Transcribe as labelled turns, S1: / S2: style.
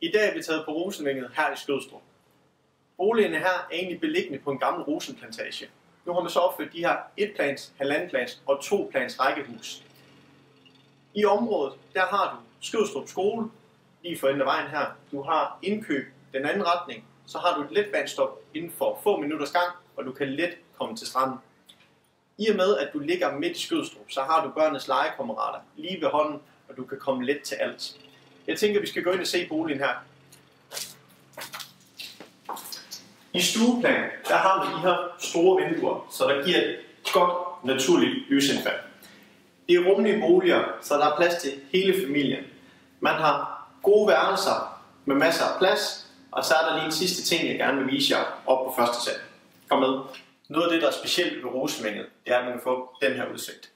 S1: I dag er vi taget på Rosenvænget her i Skødstrup. Boligerne her er egentlig beliggende på en gammel rosenplantage. Nu har man så opført de her 1-plans, 1,5-plans og 2-plans rækkehus. I området der har du Skødstrup skole lige for enden af vejen her. Du har indkøb den anden retning. Så har du et letbanestop inden for få minutters gang, og du kan let komme til stranden. I og med at du ligger midt i Skødstrup, så har du børnenes legekammerater lige ved hånden, og du kan komme let til alt. Jeg tænker, vi skal gå ind og se boligen her. I stueplan, der har vi de her store vinduer, så der giver et godt naturligt lysindfald. Det er rummelige boliger, så der er plads til hele familien. Man har gode værelser med masser af plads, og så er der lige en sidste ting, jeg gerne vil vise jer op på første sal. Kom med. Noget af det, der er specielt ved Rosenvænget, det er, at man kan få den her udsigt.